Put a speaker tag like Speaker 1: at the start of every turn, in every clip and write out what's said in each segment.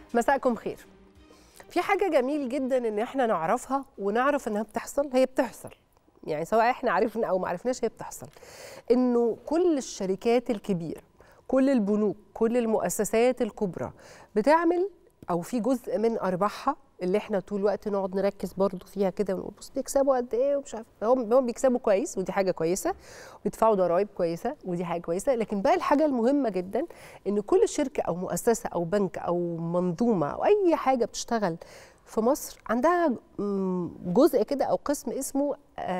Speaker 1: مساءكم خير. في حاجة جميل جدا ان احنا نعرفها ونعرف انها بتحصل، هي بتحصل يعني سواء احنا عرفنا او ما عرفناش هي بتحصل. انه كل الشركات الكبيرة، كل البنوك، كل المؤسسات الكبرى بتعمل او في جزء من ارباحها اللي احنا طول الوقت نقعد نركز برضو فيها كده ونقول بص بيكسبوا قد ايه ومش عارف، هم بيكسبوا كويس ودي حاجه كويسه، وبيدفعوا ضرائب كويسه ودي حاجه كويسه، لكن بقى الحاجه المهمه جدا ان كل شركه او مؤسسه او بنك او منظومه او اي حاجه بتشتغل في مصر عندها جزء كده او قسم اسمه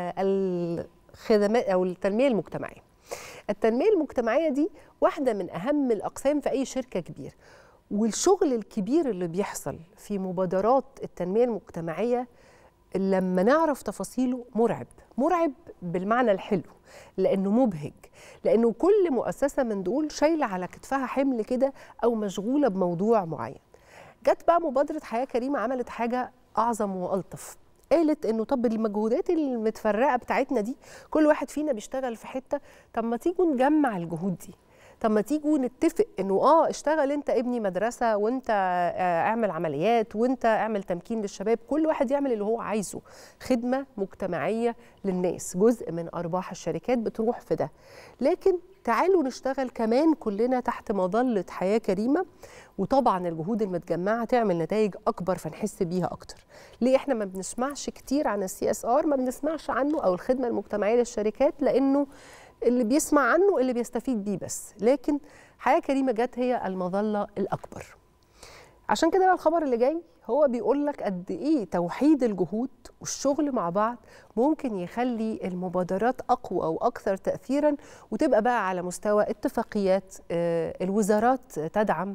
Speaker 1: الخدمات او التنميه المجتمعيه. التنميه المجتمعيه دي واحده من اهم الاقسام في اي شركه كبيره. والشغل الكبير اللي بيحصل في مبادرات التنمية المجتمعية لما نعرف تفاصيله مرعب بالمعنى الحلو، لأنه مبهج، لأنه كل مؤسسة من دول شايلة على كتفها حمل كده أو مشغولة بموضوع معين. جت بقى مبادرة حياة كريمة عملت حاجة أعظم وألطف، قالت إنه طب المجهودات المتفرقة بتاعتنا دي كل واحد فينا بيشتغل في حتة، طب ما تيجوا نجمع الجهود دي، طب ما تيجوا نتفق انه اشتغل انت ابني مدرسه، وانت اعمل عمليات، وانت اعمل تمكين للشباب، كل واحد يعمل اللي هو عايزه، خدمه مجتمعيه للناس، جزء من ارباح الشركات بتروح في ده. لكن تعالوا نشتغل كمان كلنا تحت مظله حياه كريمه، وطبعا الجهود المتجمعه تعمل نتائج اكبر فنحس بيها اكتر. ليه احنا ما بنسمعش كتير عن CSR؟ ما بنسمعش عنه او الخدمه المجتمعيه للشركات لانه اللي بيسمع عنه اللي بيستفيد بيه بس، لكن حياة كريمة جت هي المظلة الأكبر. عشان كده بقى الخبر اللي جاي هو بيقول لك قد إيه توحيد الجهود والشغل مع بعض ممكن يخلي المبادرات أقوى أو أكثر تأثيراً، وتبقى بقى على مستوى اتفاقيات، الوزارات تدعم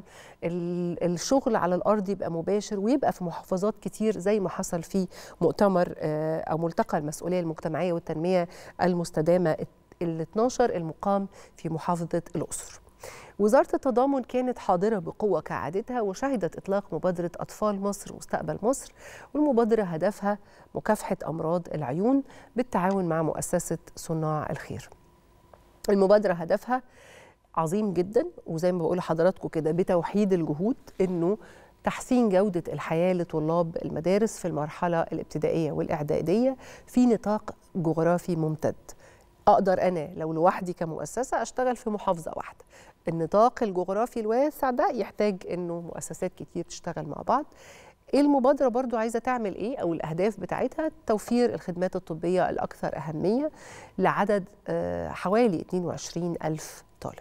Speaker 1: الشغل على الأرض يبقى مباشر، ويبقى في محافظات كتير زي ما حصل في مؤتمر أو ملتقى المسؤولية المجتمعية والتنمية المستدامة ال12 المقام في محافظة الأقصر. وزارة التضامن كانت حاضرة بقوة كعادتها، وشهدت إطلاق مبادرة أطفال مصر مستقبل مصر، والمبادرة هدفها مكافحة أمراض العيون بالتعاون مع مؤسسة صناع الخير. المبادرة هدفها عظيم جدا، وزي ما بقول لحضراتكم كده بتوحيد الجهود، إنه تحسين جودة الحياة لطلاب المدارس في المرحلة الابتدائية والإعدادية في نطاق جغرافي ممتد. أقدر أنا لو لوحدي كمؤسسة أشتغل في محافظة واحدة، النطاق الجغرافي الواسع ده يحتاج إنه مؤسسات كتير تشتغل مع بعض. المبادرة برضو عايزة تعمل إيه أو الأهداف بتاعتها؟ توفير الخدمات الطبية الأكثر أهمية لعدد حوالي 22 ألف طالب.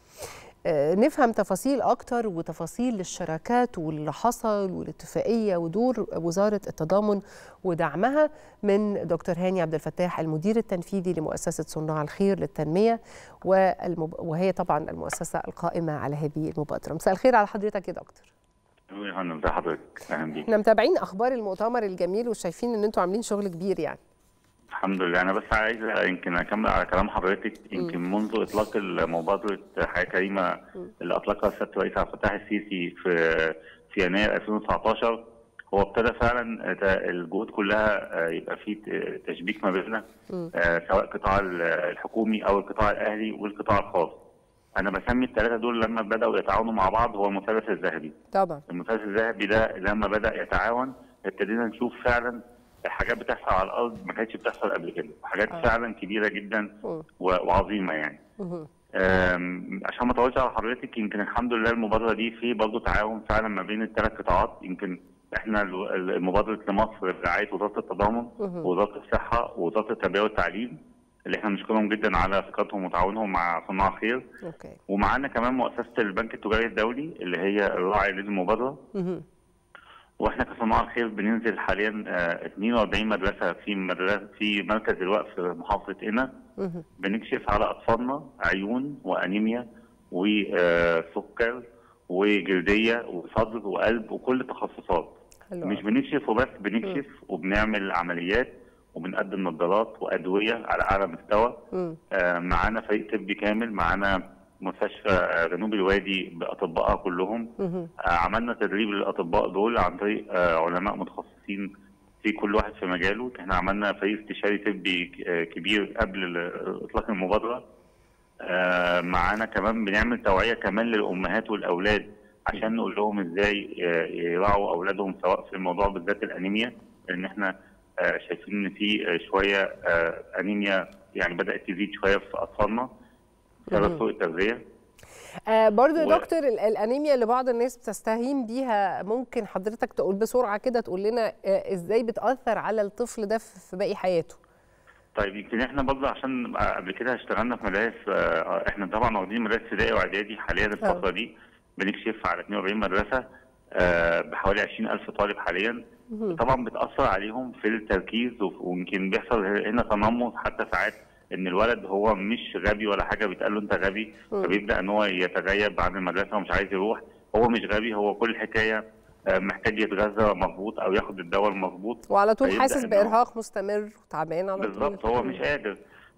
Speaker 1: نفهم تفاصيل أكتر وتفاصيل للشراكات واللي حصل والاتفاقية ودور وزارة التضامن ودعمها من دكتور هاني عبد الفتاح المدير التنفيذي لمؤسسة صناع الخير للتنمية، وهي طبعا المؤسسة القائمة على هذه المبادرة. مساء الخير على حضرتك يا دكتور.
Speaker 2: يا فندم، ازي حضرتك؟ اهلا بيك.
Speaker 1: احنا متابعين أخبار المؤتمر الجميل وشايفين إن أنتوا عاملين شغل كبير يعني.
Speaker 2: الحمد لله. انا بس عايز يمكن اكمل على كلام حضرتك. يمكن منذ اطلاق مبادره حياه كريمه اللي اطلقها سياده الرئيس عبد الفتاح السيسي في يناير 2019، هو ابتدى فعلا الجهود كلها يبقى في تشبيك ما بيننا، سواء القطاع الحكومي او القطاع الاهلي والقطاع الخاص. انا بسمي الثلاثه دول لما بداوا يتعاونوا مع بعض هو المثلث الذهبي.
Speaker 1: طبعا
Speaker 2: المثلث الذهبي ده لما بدا يتعاون ابتدينا نشوف فعلا حاجات بتحصل على الارض ما كانتش بتحصل قبل كده، حاجات فعلا كبيره جدا وعظيمه يعني. عشان ما اطولش على حضرتك، يمكن الحمد لله المبادره دي في برضه تعاون فعلا ما بين الثلاث قطاعات. يمكن احنا المبادره لمصر برعايه وزاره التضامن ووزاره الصحه ووزاره التربيه والتعليم، اللي احنا بنشكرهم جدا على ثقتهم وتعاونهم مع صناع الخير. ومعانا كمان مؤسسه البنك التجاري الدولي اللي هي الراعي للمبادره. واحنا كصناع الخير بننزل حاليا 42 مدرسه في مركز الوقف في محافظه قنا، بنكشف على اطفالنا عيون وانيميا وسكر وجلديه وصدر وقلب وكل التخصصات. مش بنكشف وبس، بنكشف وبنعمل عمليات وبنقدم نظارات وادويه على اعلى مستوى. معانا فريق طبي كامل، معانا مستشفى جنوب الوادي باطبائها كلهم. عملنا تدريب للاطباء دول عن طريق علماء متخصصين في كل واحد في مجاله. احنا عملنا فريق استشاري طبي كبير قبل اطلاق المبادره. معانا كمان بنعمل توعيه كمان للامهات والاولاد عشان نقول لهم ازاي يراعوا اولادهم، سواء في الموضوع بالذات الانيميا، لان احنا شايفين ان في شويه انيميا يعني بدات تزيد شويه في اطفالنا بسبب سوء التغذيه.
Speaker 1: برضو يا دكتور الانيميا اللي بعض الناس بتستهين بيها، ممكن حضرتك تقول بسرعه كده تقول لنا ازاي بتاثر على الطفل ده في باقي حياته؟
Speaker 2: طيب يمكن احنا برضه عشان قبل كده اشتغلنا في مدارس، احنا طبعا واخدين مدارس ابتدائي واعدادي حاليا الفتره دي بنكشف على 42 مدرسه بحوالي 20,000 طالب حاليا. طبعا بتاثر عليهم في التركيز، ويمكن بيحصل هنا تنمر حتى ساعات، ان الولد هو مش غبي ولا حاجه بيتقال له انت غبي، فبيبدا ان هو يتغيب عن المدرسه ومش عايز يروح. هو مش غبي، هو كل الحكايه محتاج يتغذى مظبوط او ياخد الدواء المظبوط،
Speaker 1: وعلى طول حاسس بارهاق مستمر وتعبان على طول.
Speaker 2: بالظبط، هو مش قادر.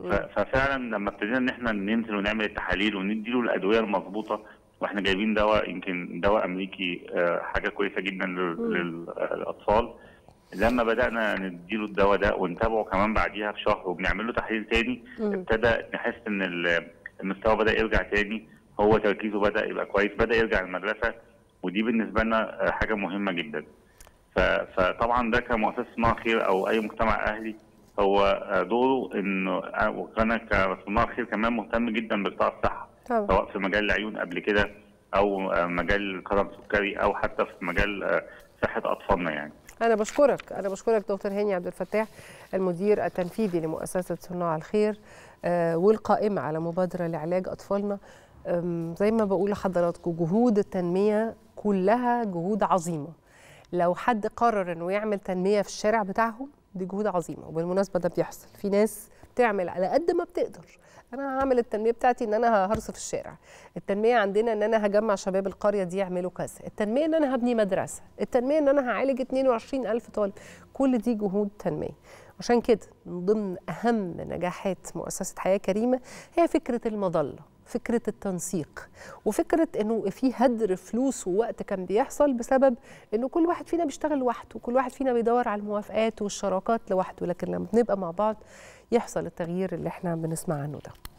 Speaker 2: ففعلا لما ابتدينا ان احنا ننزل ونعمل التحاليل ونديله الادويه المظبوطه، واحنا جايبين دواء يمكن دواء امريكي حاجه كويسه جدا للاطفال. لما بدانا نديله الدواء ده ونتابعه كمان بعديها بشهر وبنعمل له تحليل تاني، ابتدى نحس ان المستوى بدا يرجع تاني، هو تركيزه بدا يبقى كويس، بدا يرجع المدرسه، ودي بالنسبه لنا حاجه مهمه جدا. فطبعا ده كمؤسسه صناع خير او اي مجتمع اهلي، هو دوره انه وانا كصناع خير كمان مهتم جدا بقطاع الصحه، سواء في مجال العيون قبل كده او مجال كرم سكري او حتى في مجال صحه اطفالنا يعني.
Speaker 1: أنا بشكرك دكتور هاني عبد الفتاح، المدير التنفيذي لمؤسسة صناع الخير والقائمة على مبادرة لعلاج أطفالنا. زي ما بقول لحضراتكم، جهود التنمية كلها جهود عظيمة. لو حد قرر إنه يعمل تنمية في الشارع بتاعهم، دي جهود عظيمة، وبالمناسبة ده بيحصل. في ناس بتعمل على قد ما بتقدر. أنا هعمل التنمية بتاعتي إن أنا هرصف الشارع، التنمية عندنا إن أنا هجمع شباب القرية دي يعملوا كذا، التنمية إن أنا هبني مدرسة، التنمية إن أنا هعالج 22,000 طالب. كل دي جهود تنمية. عشان كده من ضمن أهم نجاحات مؤسسة حياة كريمة هي فكرة المظلة، فكرة التنسيق، وفكرة إنه في هدر فلوس ووقت كان بيحصل بسبب إنه كل واحد فينا بيشتغل لوحده، وكل واحد فينا بيدور على الموافقات والشراكات لوحده. لكن لما بنبقى مع بعض يحصل التغيير اللي احنا بنسمع عنه ده.